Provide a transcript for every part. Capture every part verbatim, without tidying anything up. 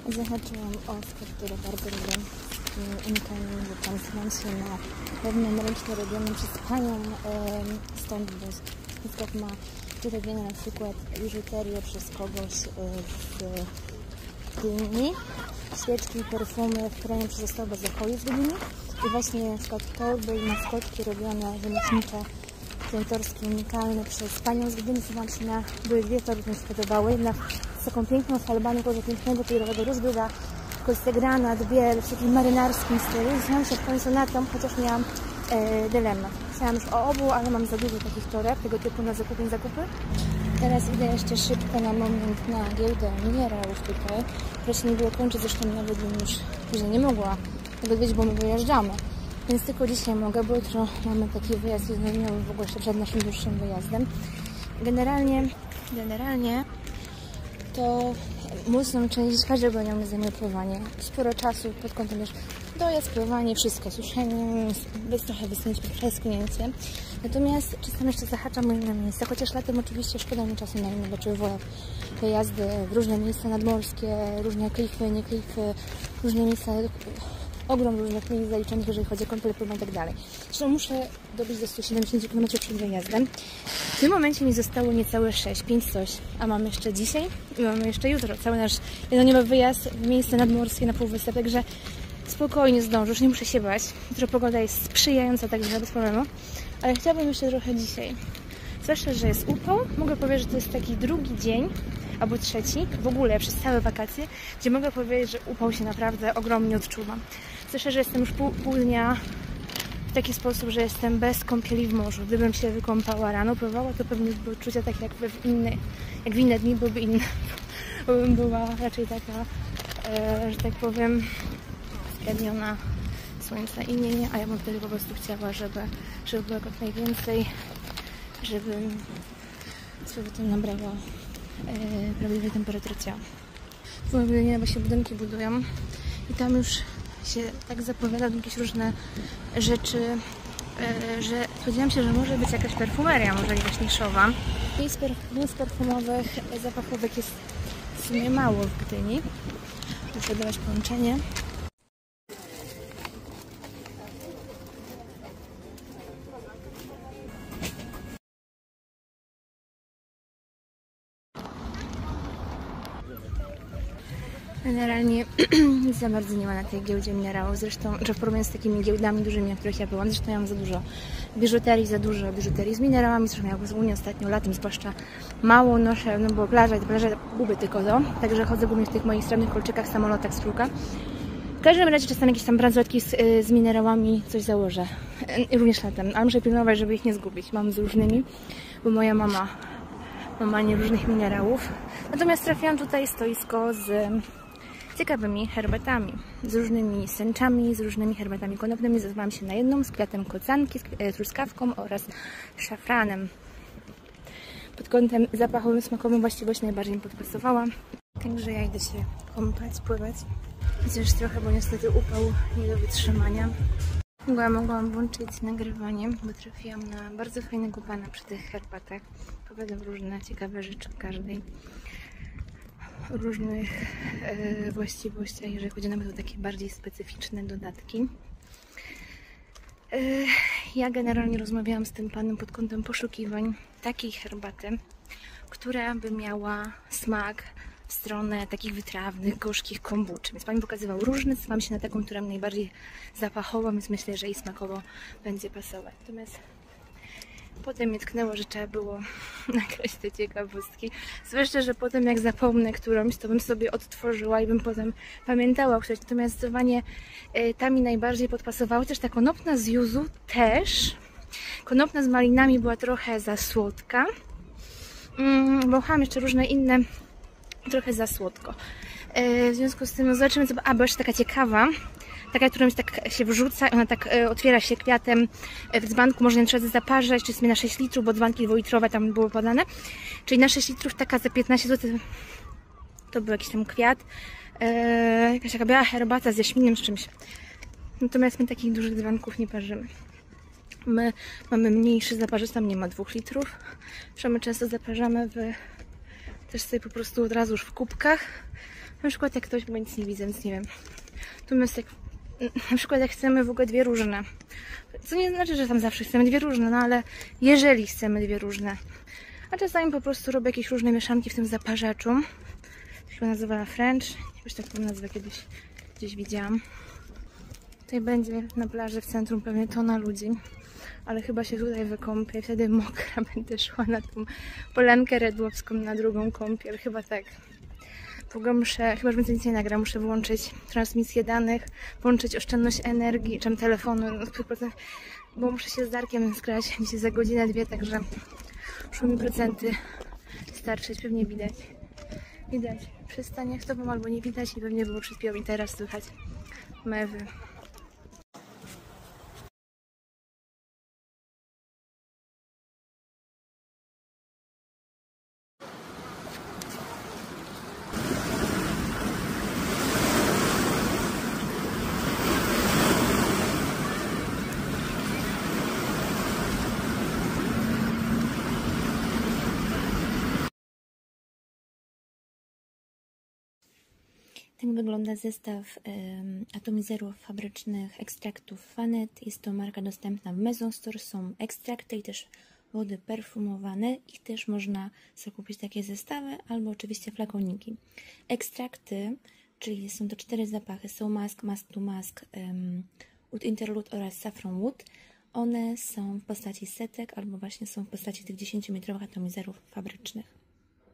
Zahaczyłam o sklep, który bardzo lubię, z unikalnymi rzeczami. Znam się na pewnym ręcznie robionym przez panią e, stąd, bo sklep ma robione na przykład biżuterię przez kogoś e, z Gdyni, świeczki, perfumy wkrojone przez osobę z okolic Gdyni i właśnie na przykład torby i maskotki robione rzemieślnicze, klientorskie, unikalne przez panią z Gdyni. Znam się na, były dwie torby, mi się podobały. Jedna z taką piękną falbanią, koło pięknego kolorowego różbywa, kostek granat, biel, w takim marynarskim stylu. Znam się w końcu na tą, chociaż miałam e, dylemat. Chciałam już o obu, ale mam za dużo takich toreb, tego typu na zakupy, zakupy. Teraz idę jeszcze szybko na moment na giełdę minerałów tutaj, która się nie było kończyć, zresztą nawet bym już później nie mogła tego wiedzieć, bo my wyjeżdżamy. Więc tylko dzisiaj mogę, bo jutro mamy taki wyjazd jednodniowy w ogóle jeszcze przed naszym dłuższym wyjazdem. Generalnie, generalnie to mocną część każdego dnia mnie zajmuje pływanie. Sporo czasu pod kątem już dojazd, pływanie, wszystko, suszenie, bez trochę wysunięcie, przesknięcie. Natomiast czasem jeszcze zahaczam o inne miejsca, chociaż latem oczywiście szkoda mi czasu na inne rzeczy, wolę wyjazdy w różne miejsca nadmorskie, różne klify, nie klify, różne miejsca, ogrom różnych miejsc zaliczonych, jeżeli chodzi o kąpiel, pływanie i tak dalej. Zresztą muszę dobić do stu siedemdziesięciu kilometrów przed wyjazdem. W tym momencie mi zostało niecałe sześć, pięć coś, a mam jeszcze dzisiaj i mamy jeszcze jutro. Cały nasz jednodniowy wyjazd w miejsce nadmorskie na półwysep, także spokojnie zdążę, już nie muszę się bać. Jutro pogoda jest sprzyjająca, także bez problemu. Ale chciałabym jeszcze trochę dzisiaj. Zwłaszcza, że jest upał. Mogę powiedzieć, że to jest taki drugi dzień, albo trzeci, w ogóle przez całe wakacje, gdzie mogę powiedzieć, że upał się naprawdę ogromnie odczuwa. Zwłaszcza, że jestem już pół, pół dnia w taki sposób, że jestem bez kąpieli w morzu. Gdybym się wykąpała rano, pływała, to pewnie by odczucia tak jak w inne, jak w inne dni byłyby inne. Bo bym była raczej taka, e, że tak powiem, spragniona słońca i nie, nie, a ja bym wtedy po prostu chciała, żeby, żeby było jak najwięcej, żebym z powrotem nabrała e, prawdziwej temperatury ciała. W moim budynie właśnie budynki budują i tam już się tak zapowiada jakieś różne rzeczy, e, że spodziewałam się, że może być jakaś perfumeria, może jakaś niszowa. Miejsc perf perfumowych, zapachowych jest w sumie mało w Gdyni. Muszę dawać połączenie. Generalnie nic za bardzo nie ma na tej giełdzie minerałów, zresztą, że w porównaniu z takimi giełdami dużymi, na których ja byłam, zresztą ja mam za dużo biżuterii, za dużo biżuterii z minerałami, zresztą ja ogólnie ostatnio latem zwłaszcza mało noszę, no bo plaża, plaża gubię tylko to, także chodzę głównie w tych moich srebrnych kolczykach, samolotach z kruka. W każdym razie czasem jakieś tam bransoletki z, z minerałami coś założę, również latem, ale muszę pilnować, żeby ich nie zgubić, mam z różnymi, bo moja mama ma manię różnych minerałów. Natomiast trafiłam tutaj stoisko z ciekawymi herbatami, z różnymi sęczami, z różnymi herbatami konopnymi. Zdecydowałam się na jedną z kwiatem kocanki, z truskawką oraz szafranem. Pod kątem zapachowym, smakowym właściwość najbardziej mi podpasowała. Także ja idę się kąpać, pływać. Chociaż trochę, bo niestety upał nie do wytrzymania. Mogłam, mogłam włączyć nagrywanie, bo trafiłam na bardzo fajnego pana przy tych herbatach. Opowiadam różne ciekawe rzeczy o każdej. Różnych e, właściwościach, jeżeli chodzi nawet o takie bardziej specyficzne dodatki. E, ja generalnie rozmawiałam z tym panem pod kątem poszukiwań takiej herbaty, która by miała smak w stronę takich wytrawnych, gorzkich kombuczy. Więc pan mi pokazywał różne, zdecydowałam się na taką, która mnie najbardziej zapachowała, więc myślę, że i smakowo będzie pasować. Natomiast potem mnie tknęło, że trzeba było nagrać te ciekawostki. Zwłaszcza, że potem jak zapomnę którąś, to bym sobie odtworzyła i bym potem pamiętała o którejś. Natomiast zdecydowanie y, ta mi najbardziej podpasowała. Chociaż ta konopna z juzu też. Konopna z malinami była trochę za słodka. Mm, wąchałam jeszcze różne inne, trochę za słodko. Y, w związku z tym no, zobaczymy co... A, bo jeszcze taka ciekawa. Taka, którą tak się wrzuca, ona tak e, otwiera się kwiatem w dzbanku, można ją trzeba zaparzać, czy sobie na sześć litrów, bo dzbanki dwulitrowe tam było podane. Czyli na sześć litrów taka za piętnaście złotych, to był jakiś tam kwiat, e, jakaś taka biała herbata z jaśminem, z czymś. Natomiast my takich dużych dzbanków nie parzymy. My mamy mniejszy zaparzacz, tam nie ma dwóch litrów. Zresztą my często zaparzamy w, też sobie po prostu od razu już w kubkach. Na przykład jak ktoś, bo nic nie widzę, nic nie wiem. Natomiast jak, na przykład jak chcemy w ogóle dwie różne, co nie znaczy, że tam zawsze chcemy dwie różne, no ale jeżeli chcemy dwie różne, a czasami po prostu robię jakieś różne mieszanki w tym zaparzaczu. To się nazywa French, już taką nazwę kiedyś gdzieś widziałam. Tutaj będzie na plaży w centrum pewnie tona ludzi, ale chyba się tutaj wykąpię, wtedy mokra będę szła na tą polankę redłowską, na drugą kąpiel, chyba tak. Długo muszę, chyba że więcej nic nie nagra, muszę wyłączyć transmisję danych, włączyć oszczędność energii, czym telefonu, no, bo muszę się z Darkiem zgrać dzisiaj za godzinę, dwie, także muszą mi procenty starczyć, pewnie widać. Widać przystanie z tobą albo nie widać i pewnie było przed chwilą i teraz słychać mewy. Tak wygląda zestaw um, atomizerów fabrycznych ekstraktów Fanet. Jest to marka dostępna w Maison Store. Są ekstrakty i też wody perfumowane. Ich też można zakupić takie zestawy albo oczywiście flakoniki. Ekstrakty, czyli są to cztery zapachy. Są Mask, Mask to Mask, um, Oud Interlude oraz Saffron Wood. One są w postaci setek albo właśnie są w postaci tych dziesięciometrowych atomizerów fabrycznych.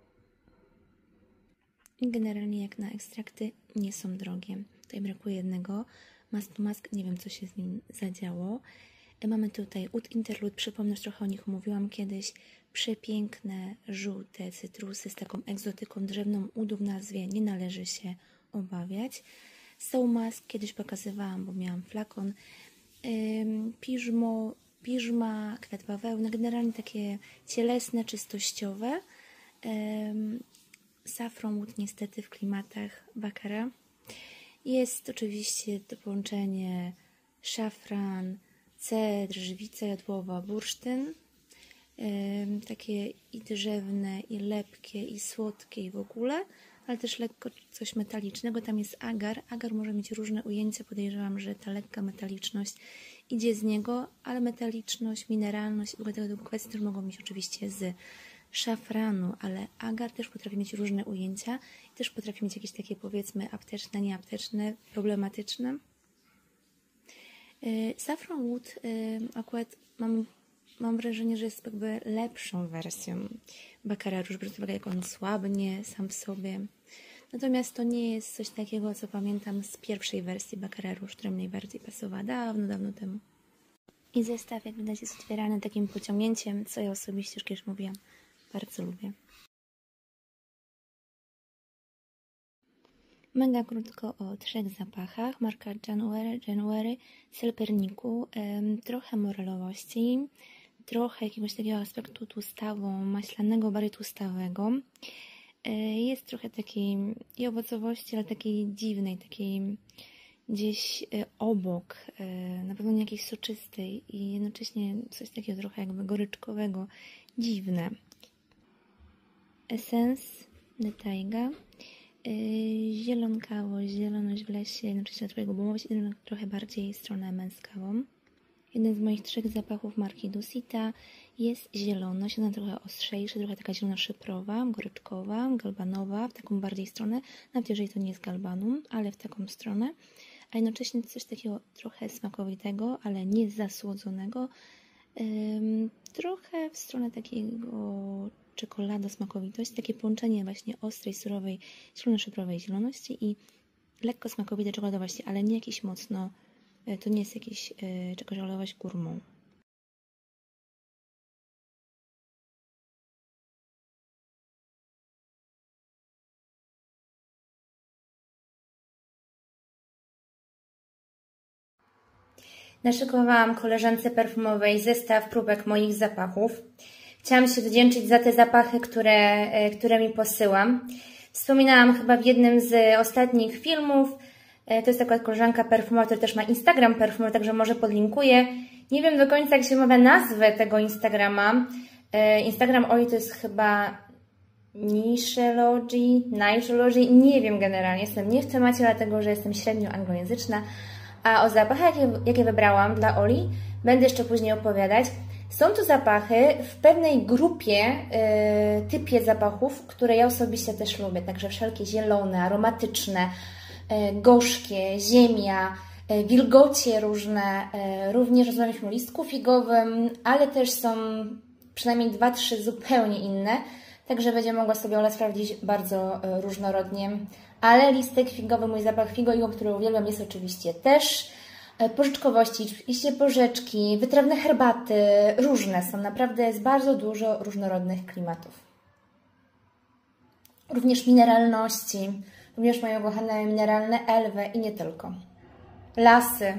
I generalnie jak na ekstrakty nie są drogie. Tutaj brakuje jednego. Mask to Mask, nie wiem co się z nim zadziało. Mamy tutaj Oud Interlude, przypomnę, że trochę o nich mówiłam kiedyś. Przepiękne, żółte cytrusy z taką egzotyką drzewną udu w nazwie, nie należy się obawiać. Soul Mask, kiedyś pokazywałam, bo miałam flakon. Ym, piżmo, piżma, kwiat bawełny, generalnie takie cielesne, czystościowe. Ym, Saffron Wood niestety w klimatach Baccarat. Jest oczywiście to połączenie szafran, cedr, żywica jodłowa, bursztyn. Yy, takie i drzewne, i lepkie, i słodkie, i w ogóle, ale też lekko coś metalicznego. Tam jest agar. Agar może mieć różne ujęcia. Podejrzewam, że ta lekka metaliczność idzie z niego, ale metaliczność, mineralność i w ogóle tego kwestie też mogą mieć oczywiście z szafranu, ale agar też potrafi mieć różne ujęcia i też potrafi mieć jakieś takie, powiedzmy, apteczne, nieapteczne, problematyczne. Yy, Saffron Wood yy, akurat mam, mam wrażenie, że jest jakby lepszą wersją Baccarat Rouge, biorąc uwagę, jak on słabnie sam w sobie. Natomiast to nie jest coś takiego, co pamiętam z pierwszej wersji Baccarat Rouge, która mi najbardziej pasowała dawno, dawno temu. I zestaw, jak widać, jest otwierany takim pociągnięciem, co ja osobiście już kiedyś mówiłam, bardzo lubię. Mega krótko o trzech zapachach. Marka January, January Selperniku. Ym, trochę morelowości, trochę jakiegoś takiego aspektu tłustawo-maślanego, bardziej tłustawego. Yy, jest trochę takiej i owocowości, ale takiej dziwnej, takiej gdzieś yy, obok, yy, na pewno nie jakiejś soczystej i jednocześnie coś takiego trochę jakby goryczkowego, dziwne. Essence de Taiga, yy, zielonkawość, zieloność w lesie, jednocześnie trochę gumowość i trochę bardziej stronę męskawą. Jeden z moich trzech zapachów marki Dusita jest zieloność, ona trochę ostrzejsza, trochę taka zielona szyprowa, goryczkowa, galbanowa, w taką bardziej stronę, nawet jeżeli to nie jest galbanum, ale w taką stronę, a jednocześnie coś takiego trochę smakowitego, ale nie zasłodzonego, ym, trochę w stronę takiego czekolada, smakowitości, takie połączenie właśnie ostrej, surowej, zielono-szyprowej zieloności i lekko smakowitej czekoladowości, ale nie jakiś mocno, to nie jest jakiś yy, czekoladowość gourmand. Naszykowałam koleżance perfumowej zestaw próbek moich zapachów. Chciałam się wdzięczyć za te zapachy, które, które mi posyłam. Wspominałam chyba w jednym z ostatnich filmów. To jest taka koleżanka perfumowa, która też ma Instagram perfumowy, także może podlinkuję. Nie wiem do końca, jak się wymawia nazwę tego Instagrama. Instagram Oli to jest chyba Nishology, Nishology, nie wiem generalnie, jestem nie w temacie, dlatego że jestem średnio anglojęzyczna. A o zapachach, jakie, jakie wybrałam dla Oli, będę jeszcze później opowiadać. Są to zapachy w pewnej grupie, yy, typie zapachów, które ja osobiście też lubię. Także wszelkie zielone, aromatyczne, yy, gorzkie, ziemia, yy, wilgocie różne. Yy, również rozmawialiśmy o listku figowym, ale też są przynajmniej dwa, trzy zupełnie inne. Także będzie mogła sobie Ola sprawdzić bardzo yy, różnorodnie. Ale listek figowy, mój zapach figoiło, który uwielbiam, jest oczywiście też. Porzeczkowości, liście porzeczki, wytrawne herbaty, różne są. Naprawdę jest bardzo dużo różnorodnych klimatów. Również mineralności, również moje ukochane mineralne elwy i nie tylko. Lasy.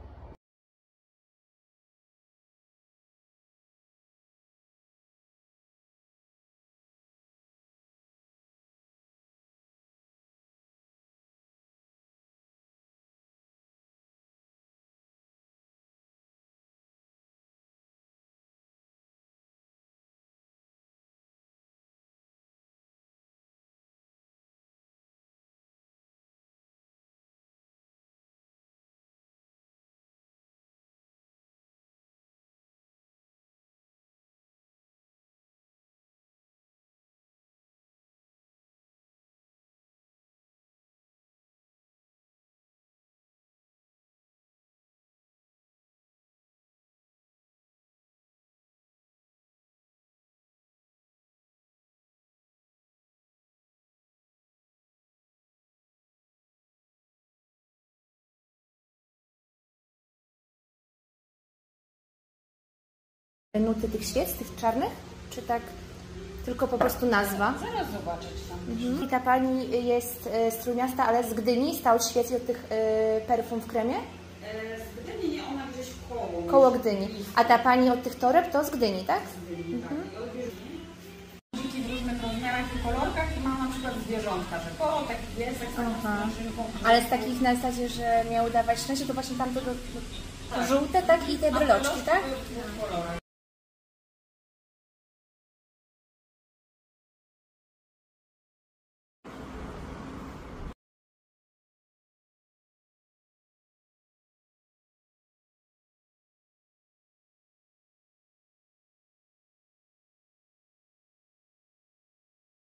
Nuty tych świec, tych czarnych? Czy tak tylko po prostu nazwa? Zaraz zobaczyć tam. Mhm. I ta pani jest z Trójmiasta, ale z Gdyni, stał świeci od tych y, perfum w kremie? Z Gdyni nie, ona gdzieś koło. Koło Gdyni. A ta pani od tych toreb to z Gdyni, tak? Z Gdyni, mhm. tak. Dzieci w różnych rozmiarach i kolorkach i ma na przykład zwierzątka, że to taki piesek, ale z takich na zasadzie, że miał dawać szczęście, to właśnie tamtego to żółte, tak? I te bryloczki, tak?